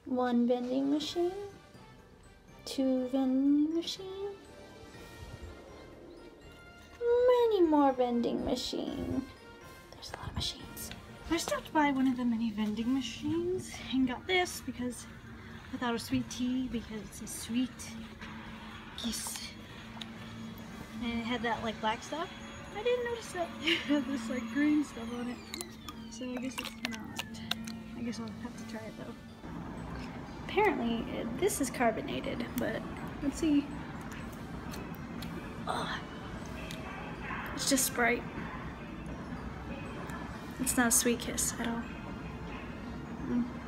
One vending machine. Two vending machine. Many more vending machine. There's a lot of machines. I stopped by one of the mini vending machines and got this because I thought it was sweet tea because it's a sweet piece. And it had that like black stuff. I didn't notice that it had this like green stuff on it. So I guess it's not. I guess I'll have to try it though. Apparently, this is carbonated, but let's see. Ugh. It's just Sprite. It's not a Sweet Kiss at all.